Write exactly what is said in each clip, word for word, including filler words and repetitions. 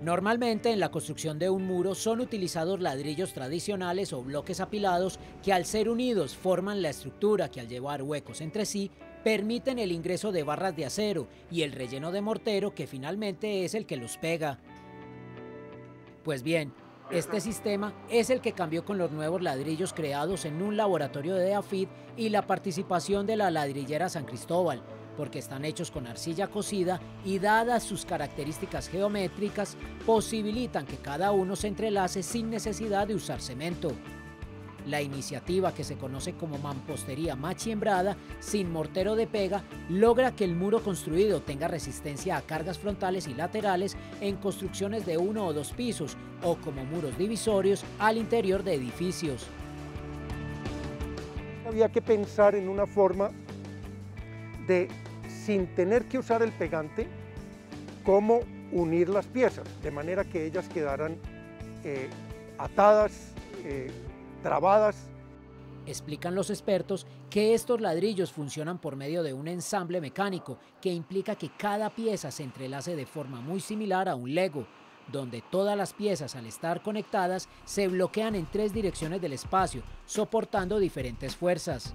Normalmente en la construcción de un muro son utilizados ladrillos tradicionales o bloques apilados que al ser unidos forman la estructura que al llevar huecos entre sí permiten el ingreso de barras de acero y el relleno de mortero que finalmente es el que los pega. Pues bien, este sistema es el que cambió con los nuevos ladrillos creados en un laboratorio de DEAFID y la participación de la ladrillera San Cristóbal, porque están hechos con arcilla cocida y dadas sus características geométricas, posibilitan que cada uno se entrelace sin necesidad de usar cemento. La iniciativa, que se conoce como mampostería machiembrada, sin mortero de pega, logra que el muro construido tenga resistencia a cargas frontales y laterales en construcciones de uno o dos pisos, o como muros divisorios al interior de edificios. Había que pensar en una forma de, sin tener que usar el pegante, cómo unir las piezas, de manera que ellas quedaran eh, atadas, eh, trabadas. Explican los expertos que estos ladrillos funcionan por medio de un ensamble mecánico que implica que cada pieza se entrelace de forma muy similar a un Lego, donde todas las piezas, al estar conectadas, se bloquean en tres direcciones del espacio, soportando diferentes fuerzas.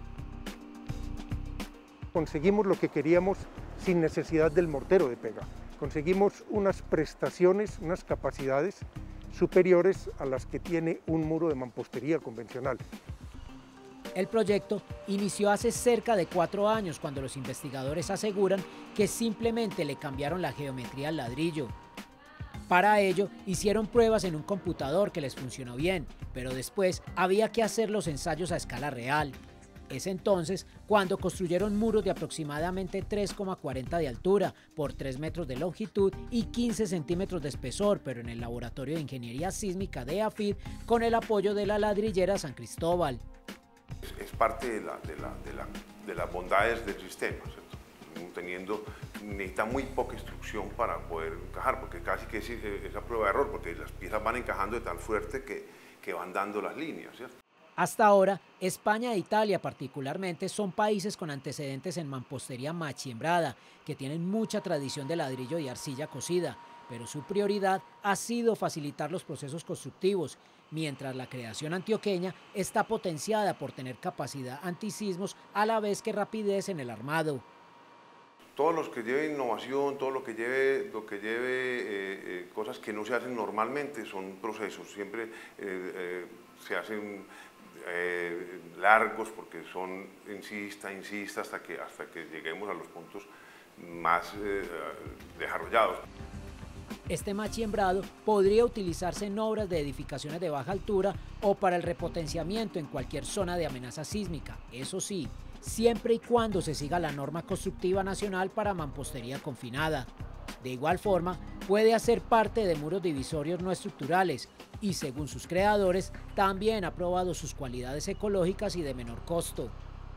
Conseguimos lo que queríamos sin necesidad del mortero de pega. Conseguimos unas prestaciones, unas capacidades superiores a las que tiene un muro de mampostería convencional. El proyecto inició hace cerca de cuatro años cuando los investigadores aseguran que simplemente le cambiaron la geometría al ladrillo. Para ello hicieron pruebas en un computador que les funcionó bien, pero después había que hacer los ensayos a escala real. Es entonces cuando construyeron muros de aproximadamente tres coma cuarenta de altura por tres metros de longitud y quince centímetros de espesor, pero en el Laboratorio de Ingeniería Sísmica de DEAFID con el apoyo de la ladrillera San Cristóbal. Es parte de, la, de, la, de, la, de las bondades del sistema, ¿cierto? Teniendo, necesita muy poca instrucción para poder encajar, porque casi que es esa prueba de error, porque las piezas van encajando de tal fuerte que, que van dando las líneas, ¿cierto? Hasta ahora, España e Italia particularmente son países con antecedentes en mampostería machiembrada, que tienen mucha tradición de ladrillo y arcilla cocida, pero su prioridad ha sido facilitar los procesos constructivos, mientras la creación antioqueña está potenciada por tener capacidad antisismos a la vez que rapidez en el armado. Todo lo que lleve innovación, todo lo que lleve, lo que lleve eh, eh, cosas que no se hacen normalmente son procesos, siempre eh, eh, se hacen eh, largos porque son insista, insista hasta que, hasta que lleguemos a los puntos más eh, desarrollados. Este machiembrado podría utilizarse en obras de edificaciones de baja altura o para el repotenciamiento en cualquier zona de amenaza sísmica, eso sí, siempre y cuando se siga la norma constructiva nacional para mampostería confinada. De igual forma, puede hacer parte de muros divisorios no estructurales y, según sus creadores, también ha probado sus cualidades ecológicas y de menor costo.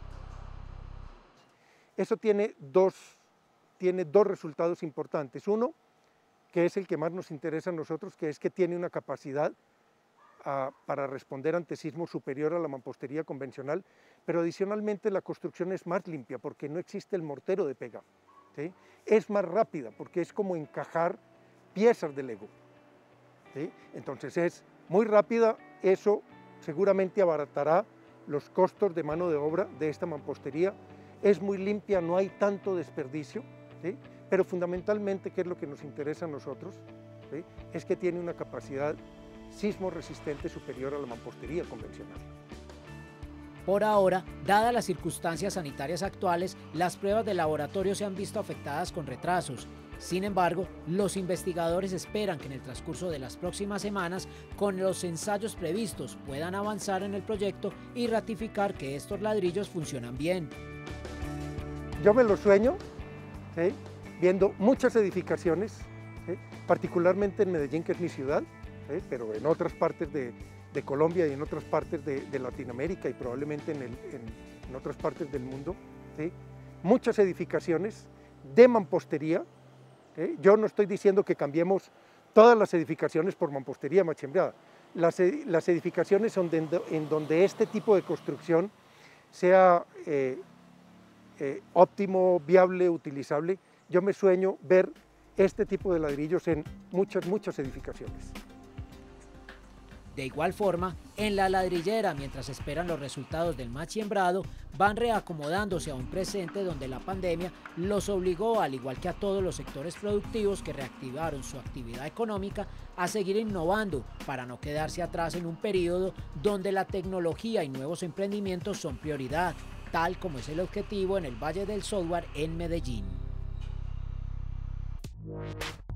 Eso tiene dos, tiene dos resultados importantes. Uno, que es el que más nos interesa a nosotros, que es que tiene una capacidad a, para responder ante sismos superior a la mampostería convencional, pero adicionalmente la construcción es más limpia porque no existe el mortero de pega, ¿sí? Es más rápida porque es como encajar piezas de Lego, ¿sí? Entonces es muy rápida, eso seguramente abaratará los costos de mano de obra de esta mampostería, es muy limpia, no hay tanto desperdicio, ¿sí? Pero fundamentalmente, ¿qué es lo que nos interesa a nosotros? ¿Sí? Es que tiene una capacidad sismo resistente superior a la mampostería convencional. Por ahora, dadas las circunstancias sanitarias actuales, las pruebas de laboratorio se han visto afectadas con retrasos. Sin embargo, los investigadores esperan que en el transcurso de las próximas semanas, con los ensayos previstos, puedan avanzar en el proyecto y ratificar que estos ladrillos funcionan bien. Yo me lo sueño, ¿sí? Viendo muchas edificaciones, ¿sí? Particularmente en Medellín, que es mi ciudad, ¿sí? Pero en otras partes de, de Colombia y en otras partes de, de Latinoamérica y probablemente en, el, en, en otras partes del mundo, ¿sí? Muchas edificaciones de mampostería, ¿sí? Yo no estoy diciendo que cambiemos todas las edificaciones por mampostería machiembrada, las, las edificaciones donde, en donde este tipo de construcción sea eh, eh, óptimo, viable, utilizable. Yo me sueño ver este tipo de ladrillos en muchas, muchas edificaciones. De igual forma, en la ladrillera, mientras esperan los resultados del machiembrado, van reacomodándose a un presente donde la pandemia los obligó, al igual que a todos los sectores productivos que reactivaron su actividad económica, a seguir innovando para no quedarse atrás en un periodo donde la tecnología y nuevos emprendimientos son prioridad, tal como es el objetivo en el Valle del Software en Medellín.